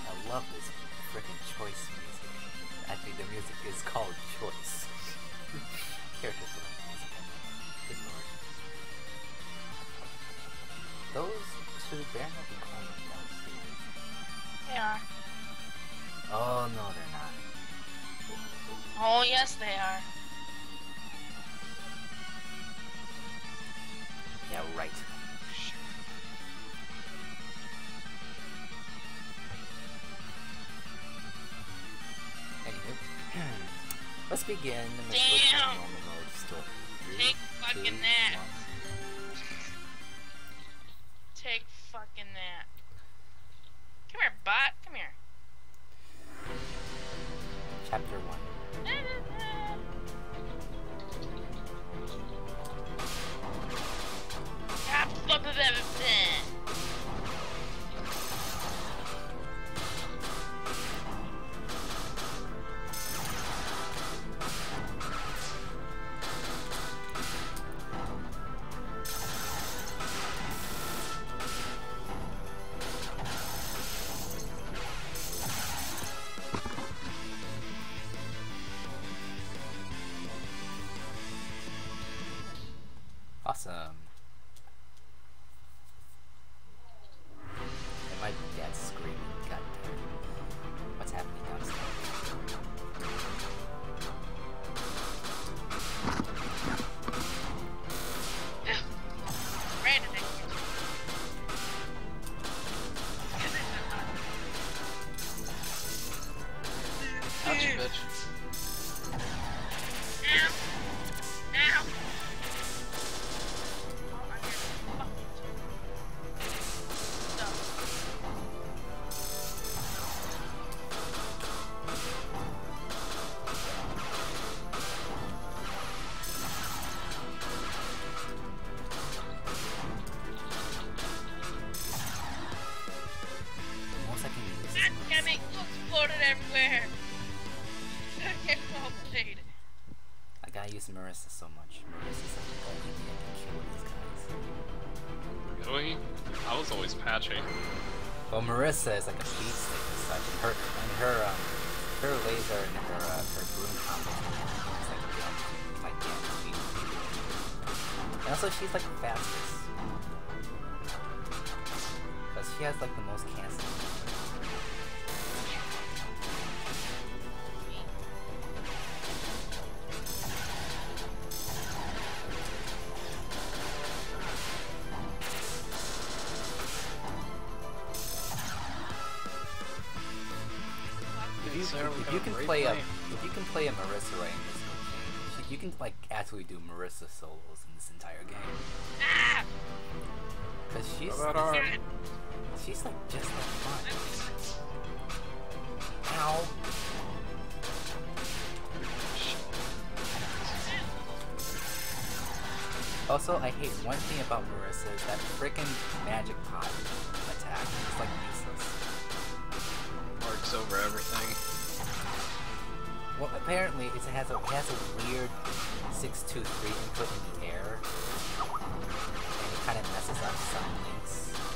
I love this freaking Choice music. Actually, the music is called Choice. Characters love music. Good lord. Those two better not be climbing downstairs. They are. Oh no, they're not. Oh, yes, they are. Yeah, right. Anywho, let's begin the Damn! normal mode story. Take fucking that. Take fucking that. Come here, bot. Come here. Chapter 1. Awesome. And my dad's screaming. God damn. What's happening downstairs? Brandon, Ouch, bitch. Ow. Ow. Damn it, you exploded everywhere. Okay, well played. I gotta use Marissa so much. Marissa's like the only thing that can kill these guys. Really? I was always patchy. Well, Marissa is like a speed stick and such, and her laser and her broom combo is like damn speed. And also she's like the fastest. Because she has like the most cancel. If you can play a Marissa right in this game, you can like actually do Marissa solos in this entire game. Ah! Cause she's like just like fun. Ow. Also, I hate one thing about Marissa is that freaking magic pot attack is like useless. Works over everything. Well, apparently it has a weird 623 input in the air, and it kind of messes up some links.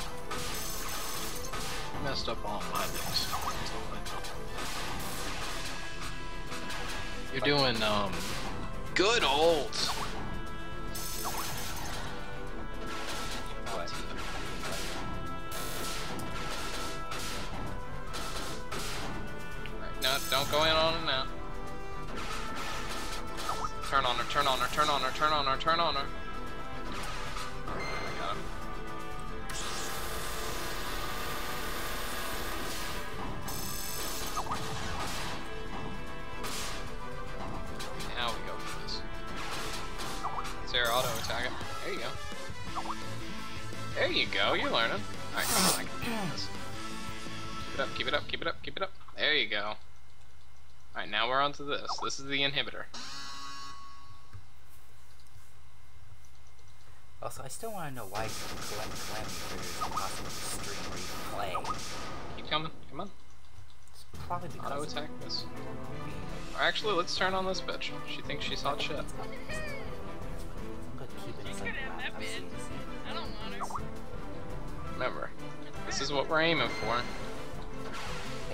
Messed up all my links. You're doing good old. What? Right, no, don't go in on it now. Turn on her, turn on her, turn on her, turn on her, turn on her. I got him. Now we go for this. Sarah auto attack it. There you go. There you go, you're learning. Alright, come on, I can do this. Keep it up, keep it up, keep it up, keep it up. There you go. Alright, now we're on to this. This is the inhibitor. Also, I still want to know why Calamity Trigger is impossible to stream or even play. Keep coming, come on. It's probably because Auto attack this. Or actually, let's turn on this bitch. She thinks she's hot shit. I'm gonna keep it You inside can have that bitch. I don't want her. Remember, this is what we're aiming for.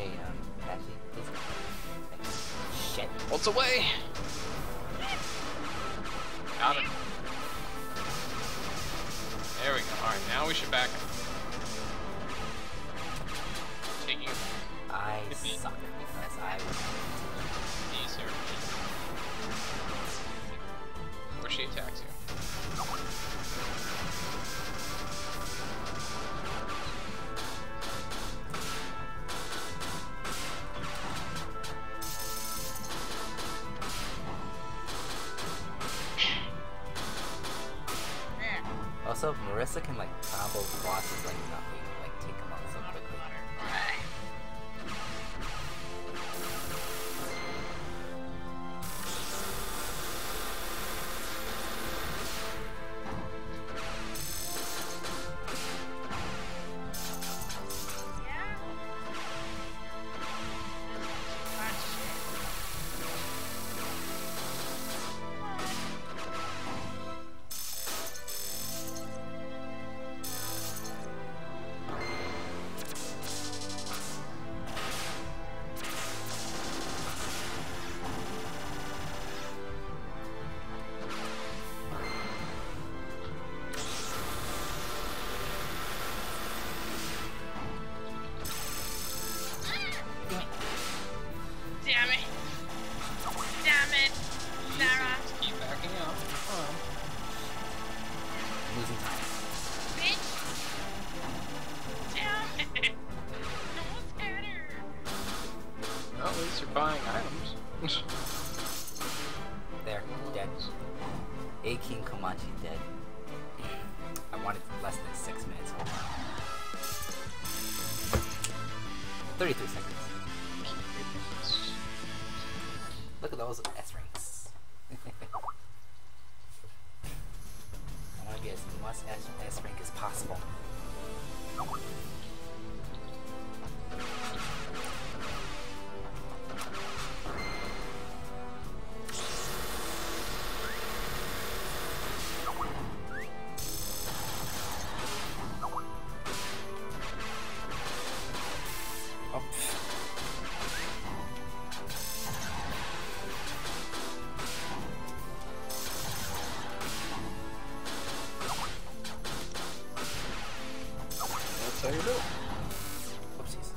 Bolts away! Got it. There we go. Alright, now we should back him. Taking it back. I suck because I was. Easier. Where she attacks you. Also, Marissa can like combo bosses like nothing, like take them out so quickly. Damn it. Damn it. Sarah. Keep backing up. Come on. Losing time. Bitch. Damn it. No one's at her. Well, at least you're buying items. There, dead. A King Komachi dead. I wanted less than 6 minutes. Hold on. 33 seconds. Look at those S ranks. I want to get as much S rank as possible. Oh. That's how you do it. Whoopsies.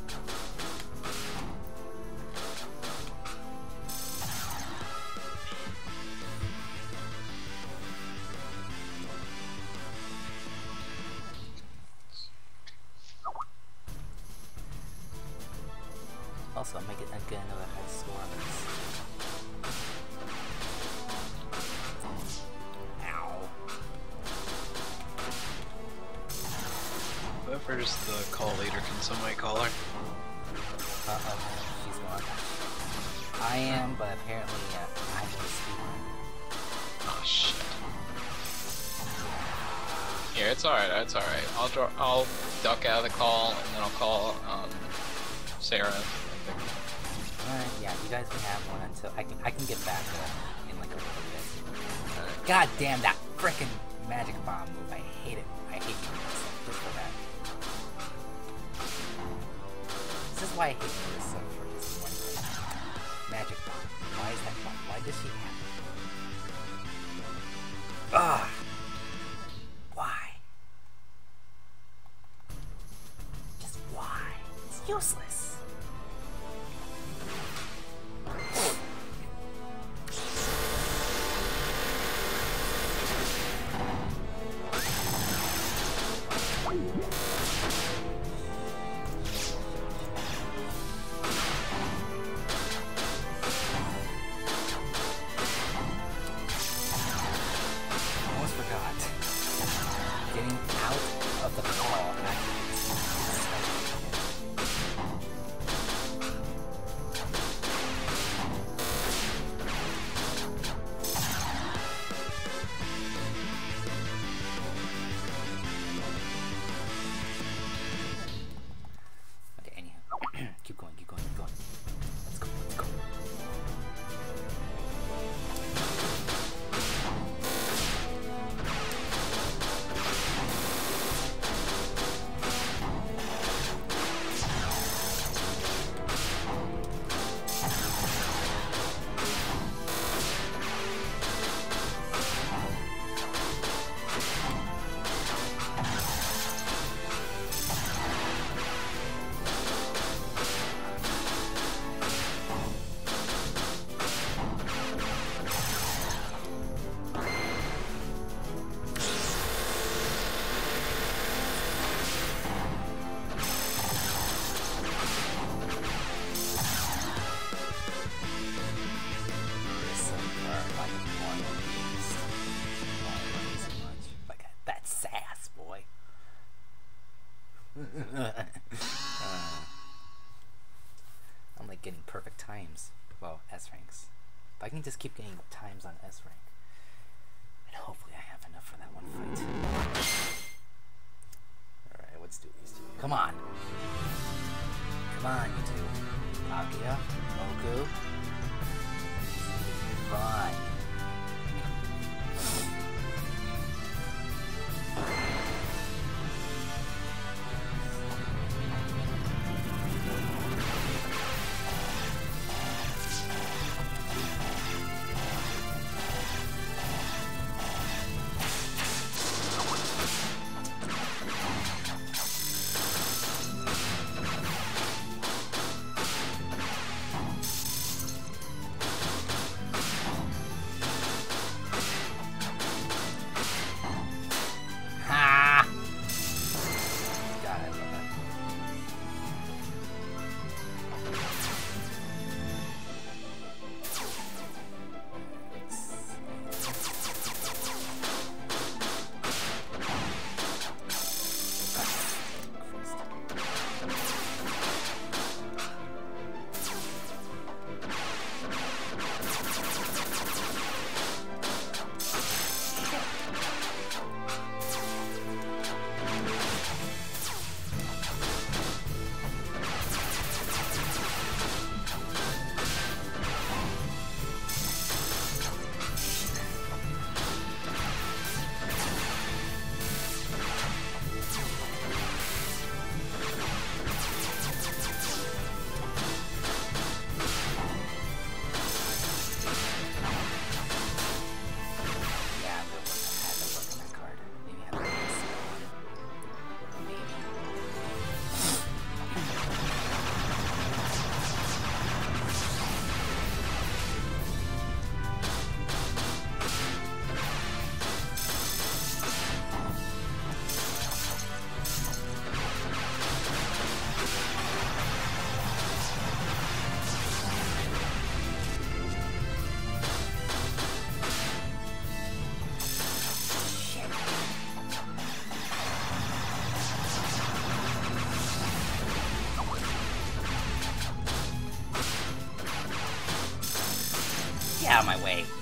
Also, make it get another high score on this. Ow. Whoever's the call leader, can somebody call her? Uh-oh, she's gone. I am, but apparently I'm the speaker. Oh shit. Yeah, it's alright, it's alright. I'll duck out of the call and then I'll call Sarah. Alright, yeah, you guys can have one until I can get back in like a little bit. God damn that frickin' magic bomb move. I hate it. I hate using this just for that. This is why I hate Marissa for this one thing. Magic bomb. Why is that fun? Why does she have it? Ugh. Why? Just why? It's useless. Almost forgot. Getting out of the call after like getting perfect times. Well, S ranks. If I can just keep getting times on S rank, and hopefully I have enough for that one fight. Alright, let's do these two. Come on! Come on, you two. Akia, Moku. Fine. Get out of my way.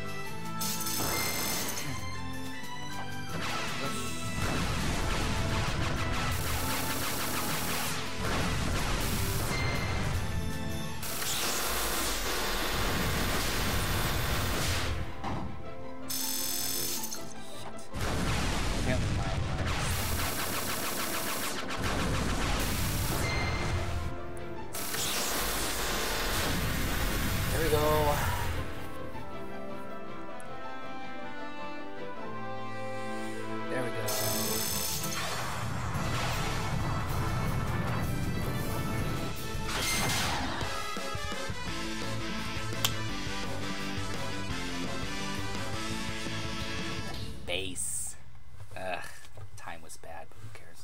There we go. There we go. Base. Ugh, time was bad, but who cares?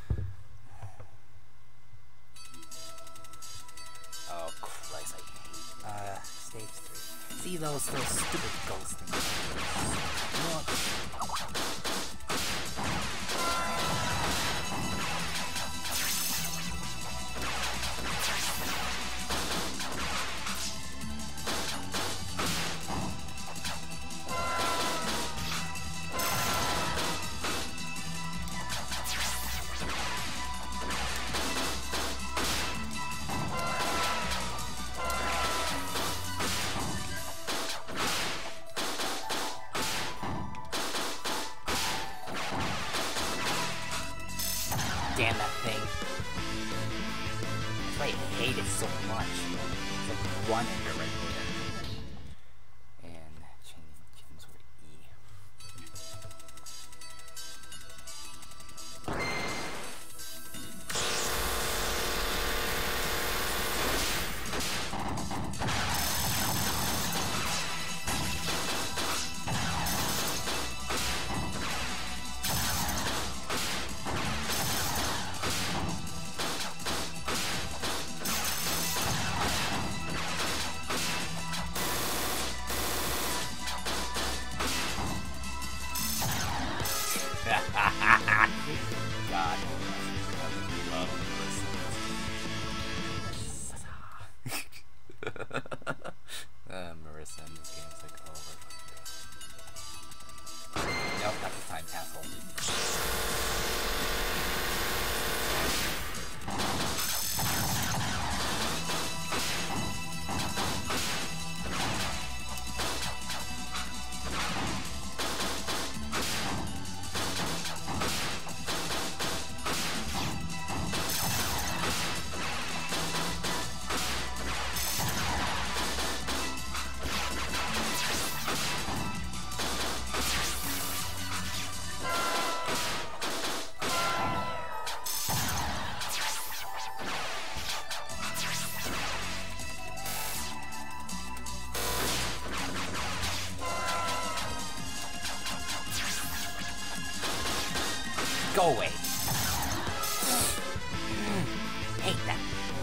Oh Christ, I hate stage 3. See those stupid ghost things. You know what? Damn that thing. That's why I hate it so much. It's like one ender right there. And change word E. Go away. Hate that.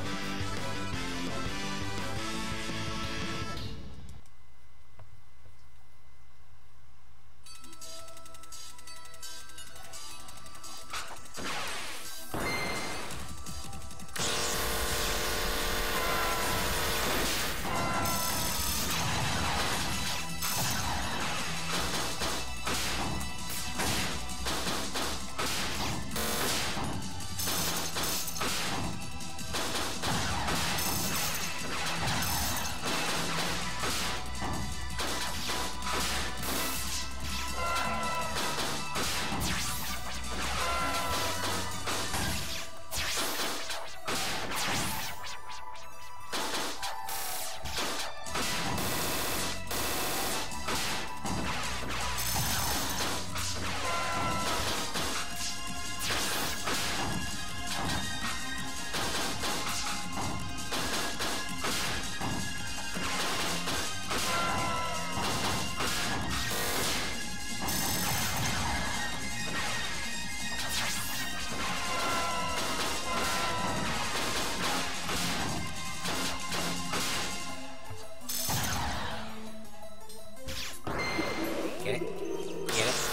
Get it? Get it?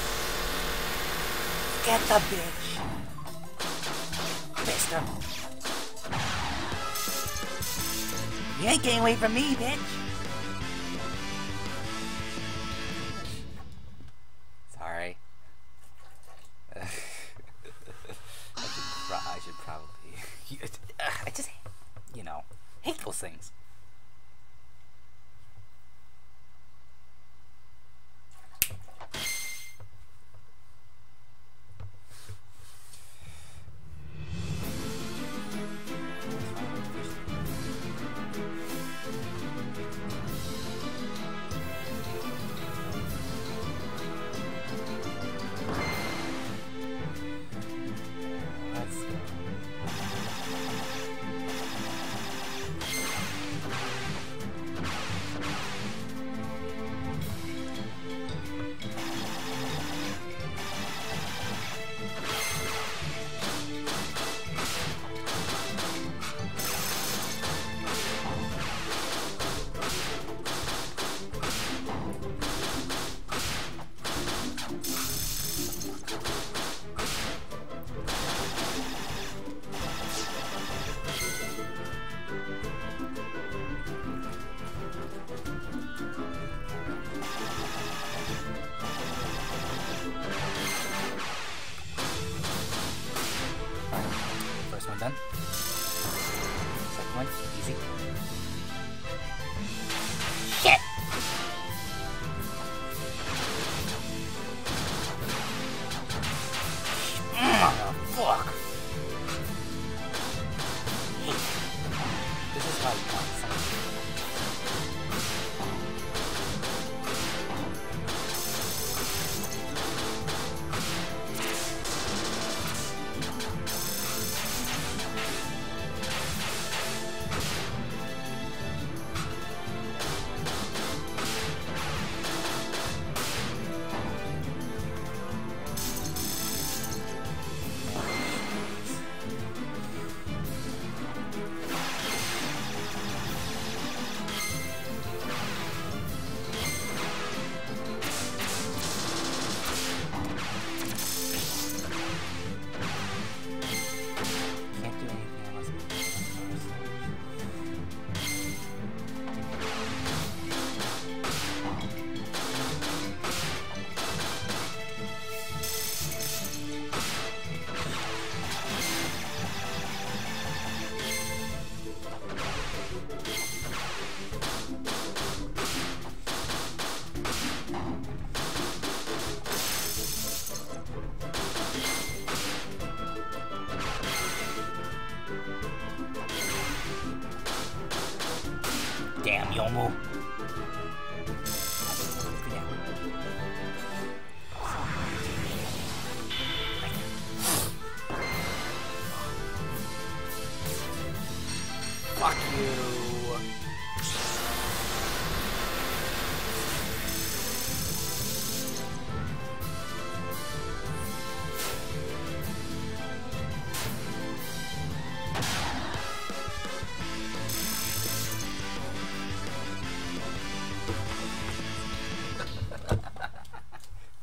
Get the bitch! Mister! You ain't getting away from me, bitch! Sorry. I should probably... I just, you know, hate those things. Done. Second one, easy. Shit! Fuck! Hey, this is how you want something. Damn, Yomu. Fuck you.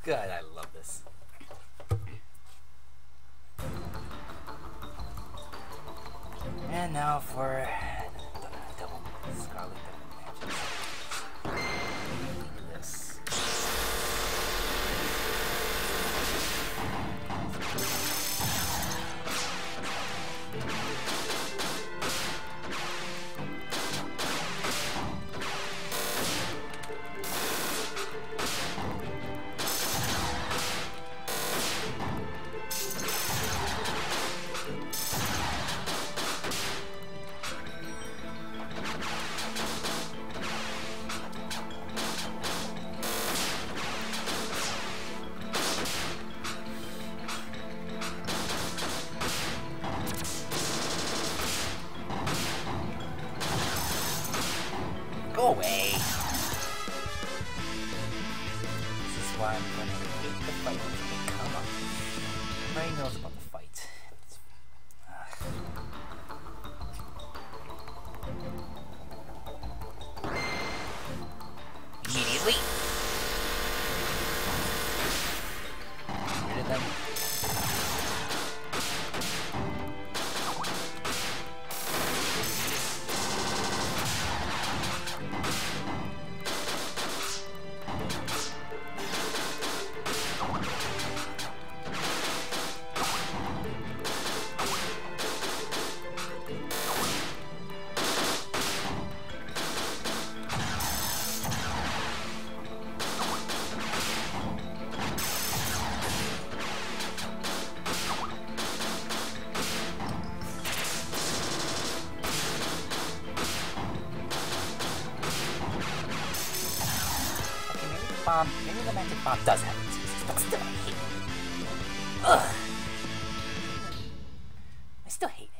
God, I love this. And now for double Scarlet Double Magic. This. Go away! This is why I'm gonna hate the fight when they come up. Everybody knows about the fight. Immediately! Get rid of them. Maybe the magic bomb does have it, but still I hate it. Ugh. I still hate it.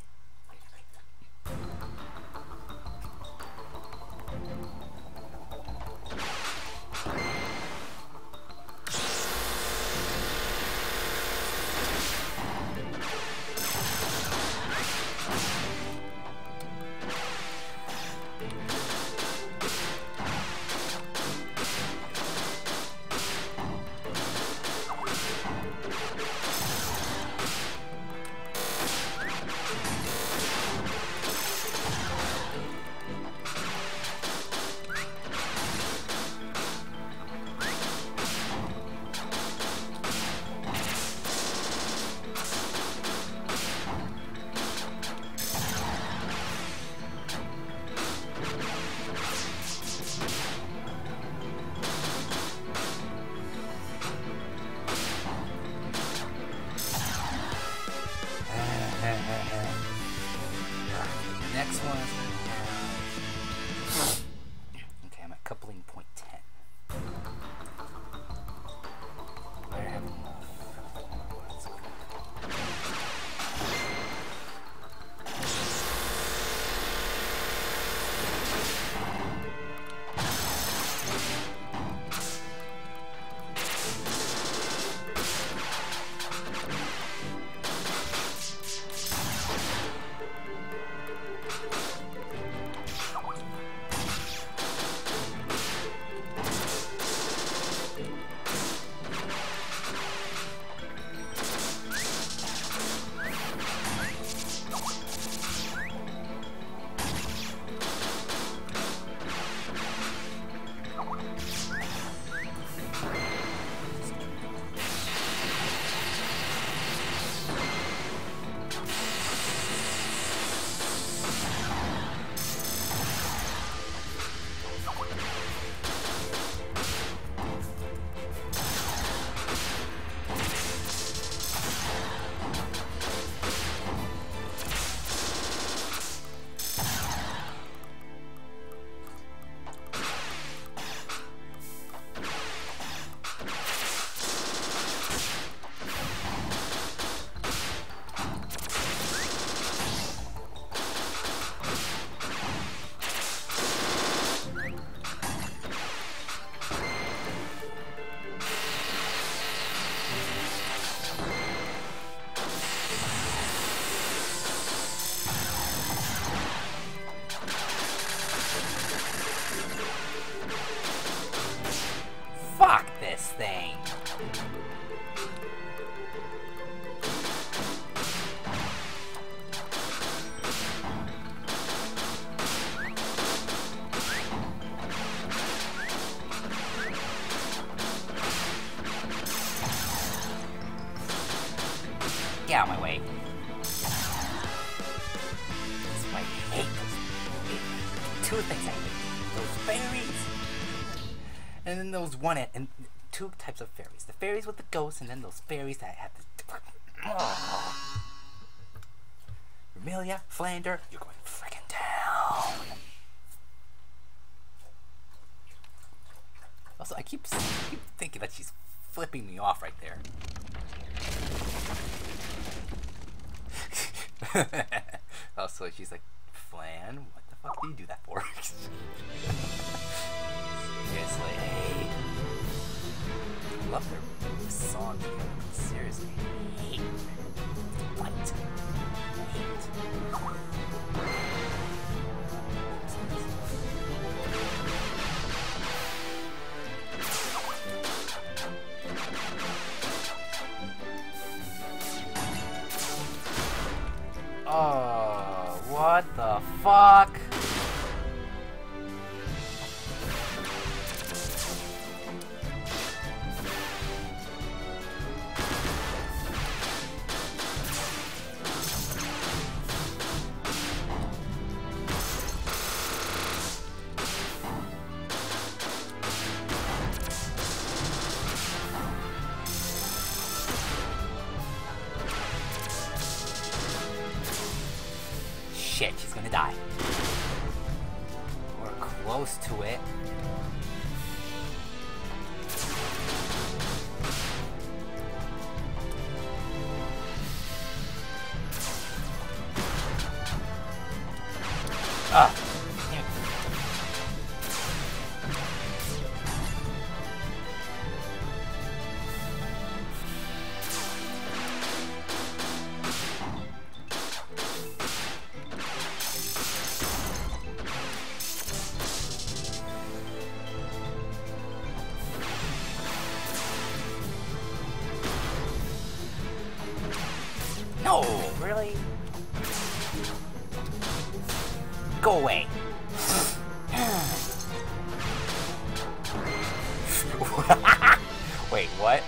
Next one is gonna have... Okay, I'm at coupling point 10. I have enough. Fuck this thing! Get out of my way. That's why I hate those. Two things I hate. Those fairies. And then those and two types of fairies. The fairies with the ghosts, and then those fairies that have the... Oh. Vermilia, Flander, you're going friggin' down. Also, I keep thinking that she's flipping me off right there. Also, she's like, Flan, what the fuck do you do that for? Seriously. I love their songs. Seriously. I hate what? Oh, what the fuck? Shit, she's gonna die. Or close to it. Ah! No, really? Go away. Wait, what?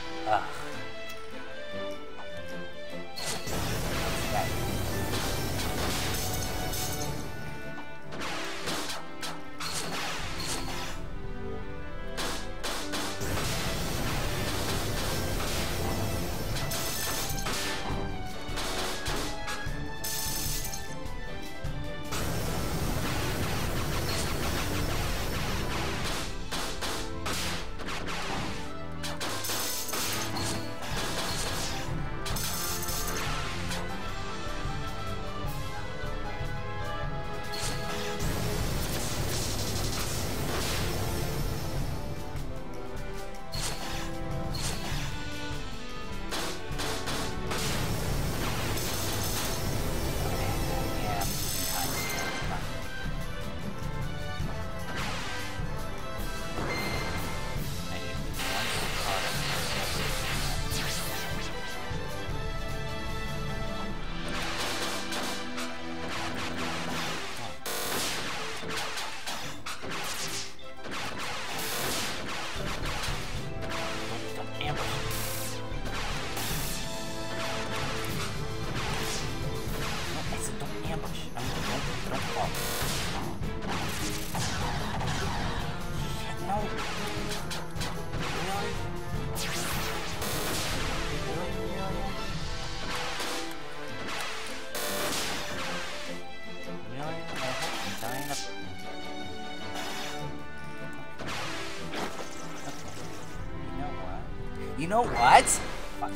You know what? Fuck.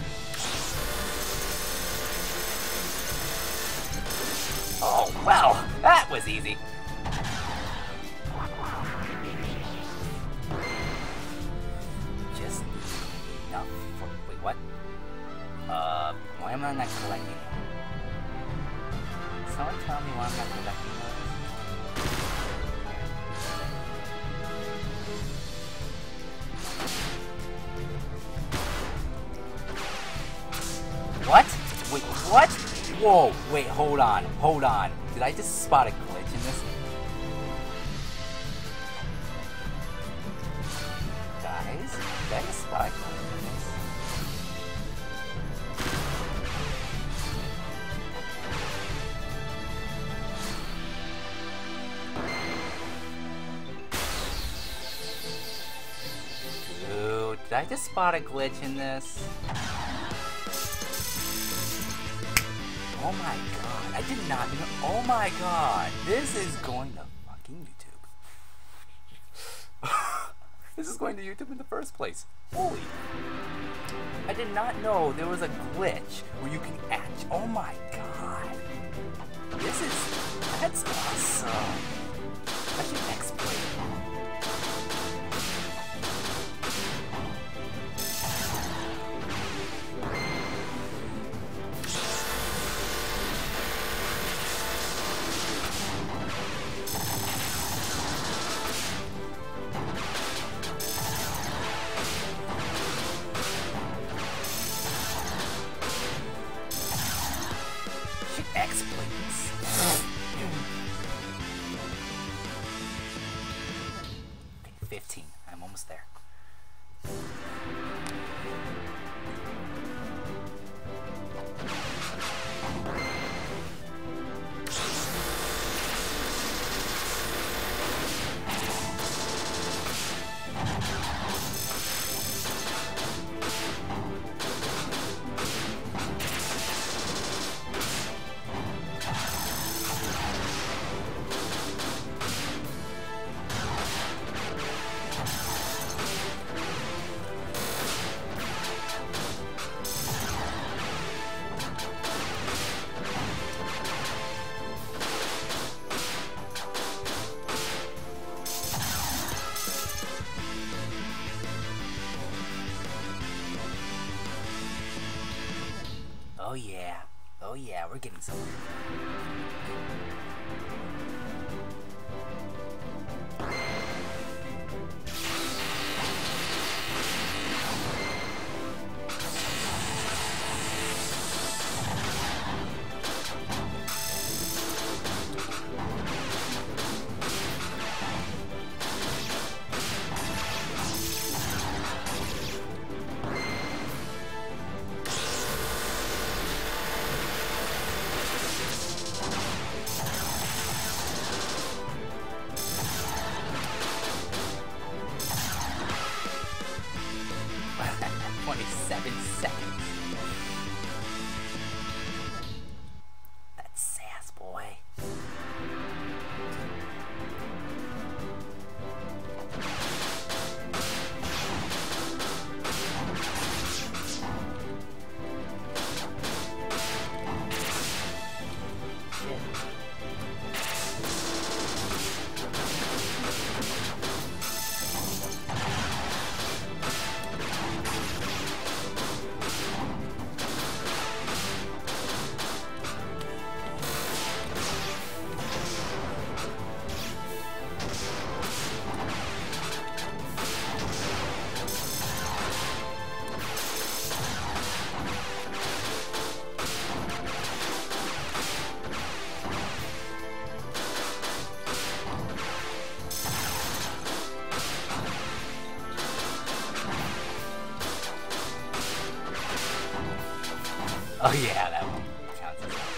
Oh, well, that was easy. Just enough for... Wait, what? Why am I not collecting it? Someone tell me why I'm not collecting those? What? Wait, what? Whoa, wait, hold on. Did I just spot a glitch in this? Guys, did I just spot a glitch in this? I just spot a glitch in this? Oh my god, I did not know. Oh my god, this is going to fucking YouTube. This is going to YouTube in the first place. Holy. I did not know there was a glitch where you can act. Oh my god. That's awesome. I should exploit it. Exploit this. 15. I'm almost there. Oh yeah, we're getting somewhere. Oh yeah, that one counts as well.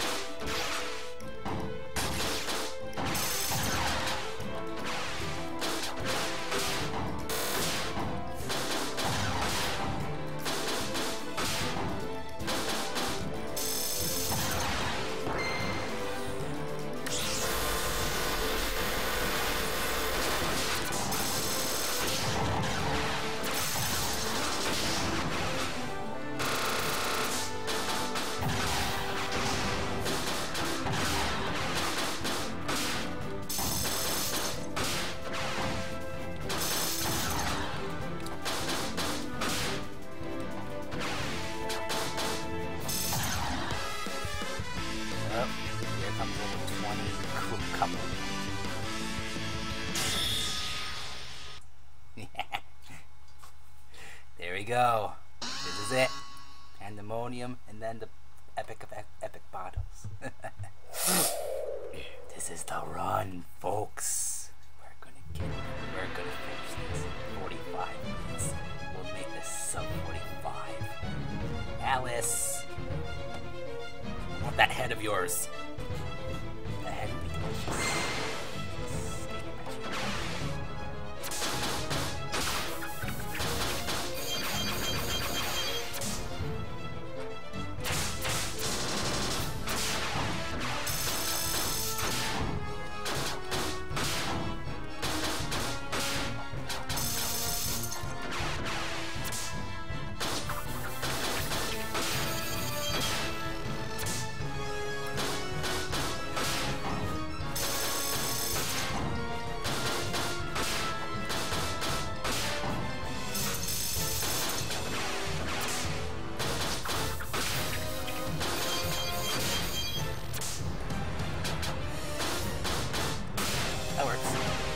There we go. This is it. Pandemonium, and then the epic of epic bottles. This is the run, folks. We're gonna finish this. 45 minutes. We'll make this sub 45. Alice, I want that head of yours. That head would be delicious. works.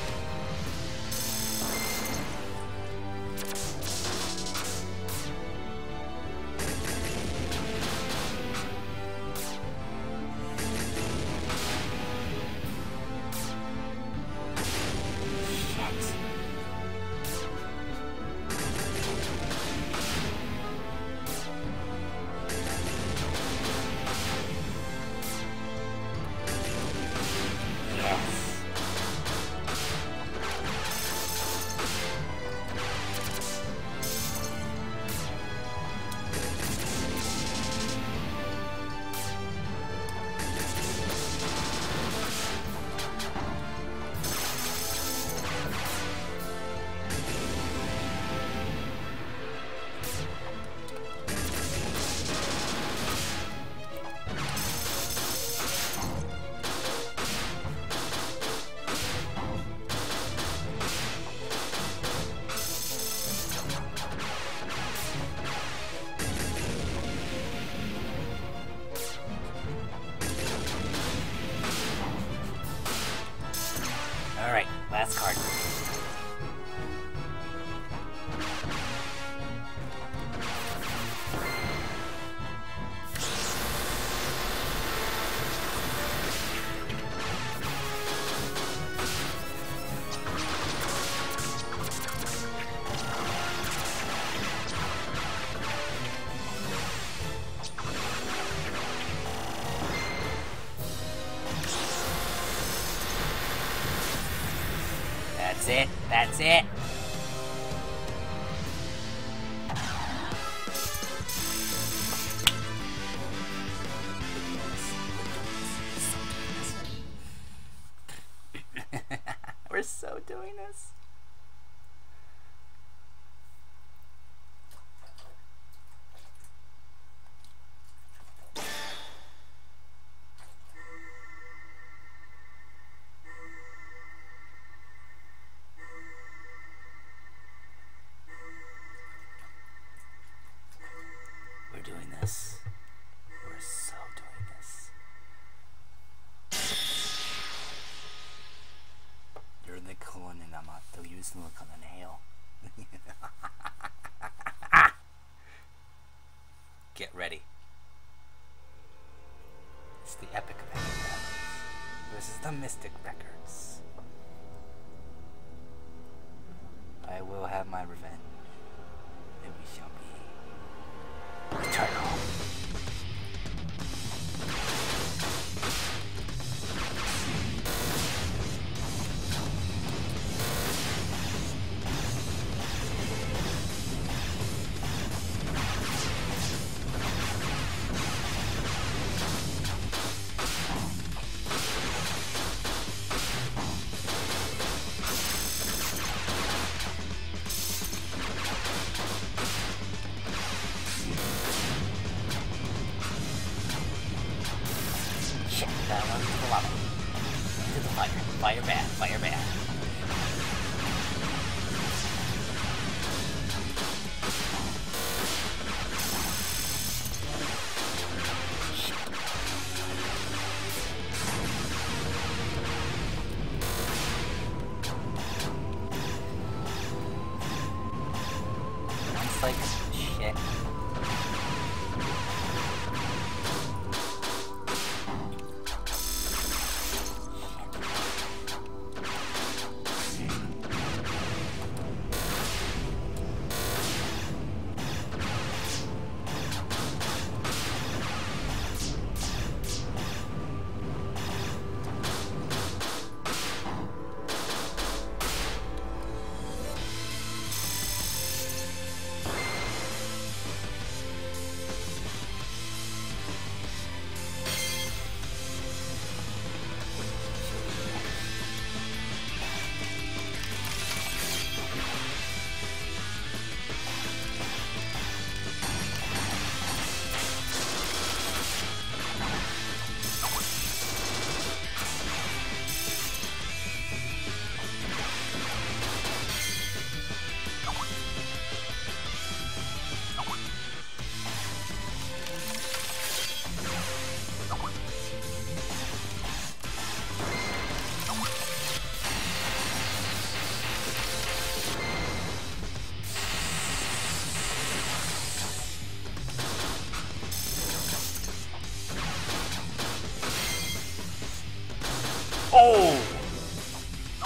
Alright, last card. That's it. That's it. We're so doing this. We're doing this. We're so doing this. You're the clone and I'm not the use look on the nail. Get ready. It's the epic of epic battles. This is the Mystic Records. I will have my revenge. And we shall be eternal. That one to the lava. To the fire. Fire bad. Fire bad. It's like shit.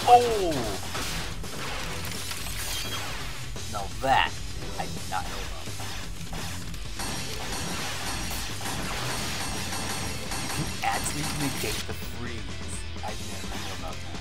Oh! Now that I did not know about. You can actually negate the freeze. I never knew about that.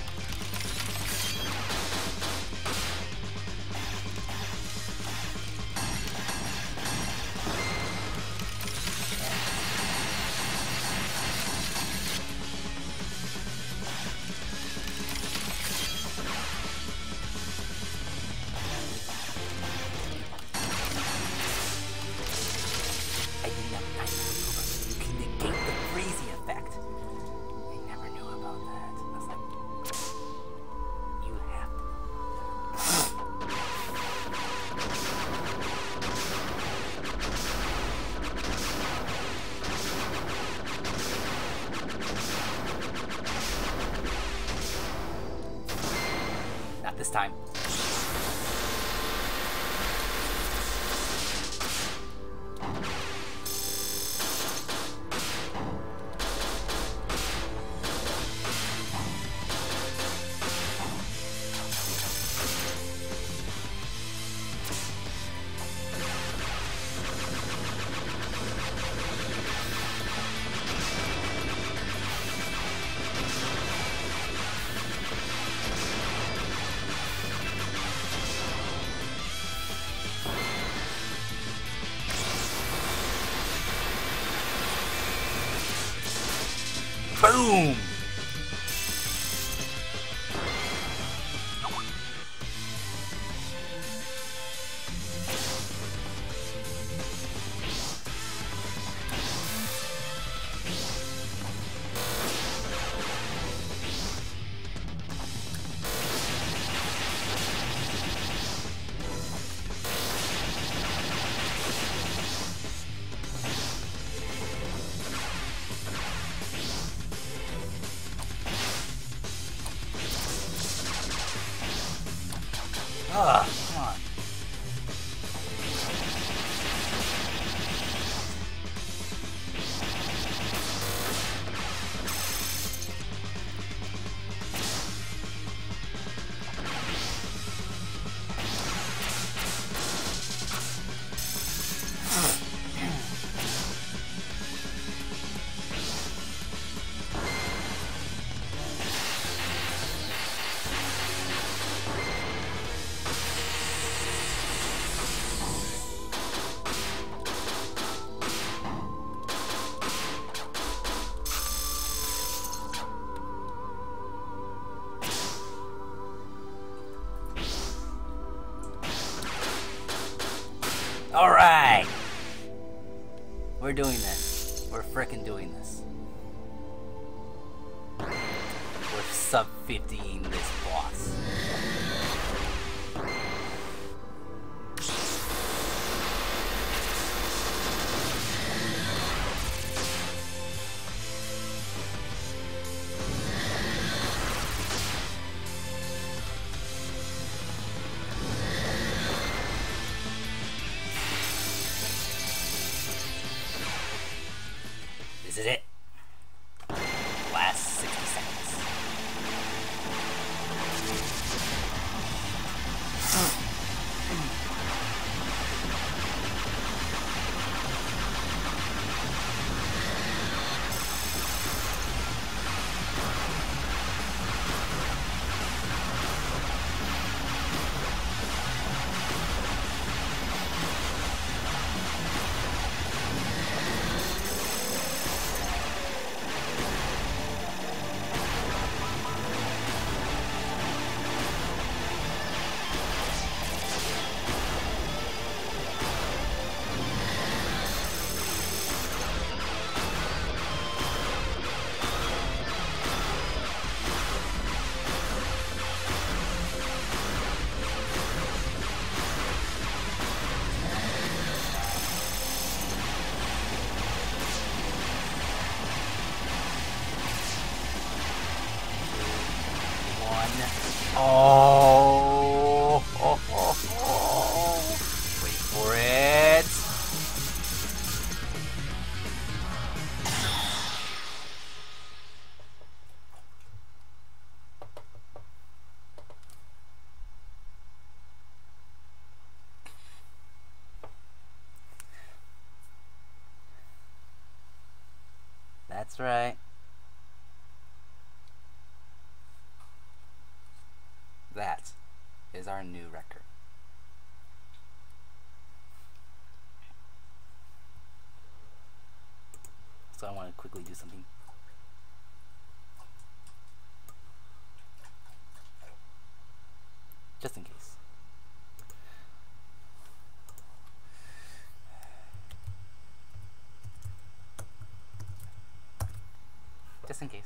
You can negate the freezing effect. I never knew about that. I was like, you have to. Not this time. Boom! Ah, come on. Alright! We're doing this. We're frickin' doing this. We're sub 50ing this boss. This is it. Last 60 seconds. Oh, wait for it. That's right. That is our new record. So I want to quickly do something. Just in case. Just in case.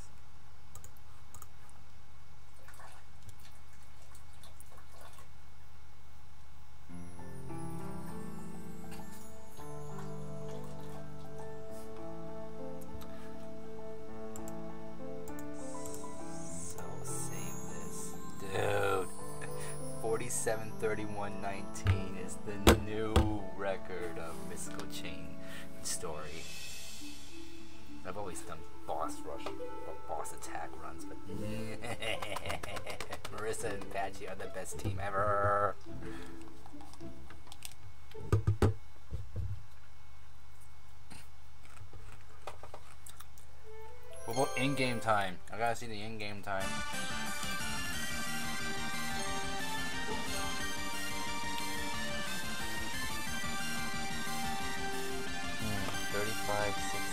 So save this. Dude. 47:31:19 is the new record of Mystical Chain Story. I've always done boss rush or boss attack runs, but Marissa and Patchy are the best team ever. What about in-game time? I gotta see the in-game time. 35, 60.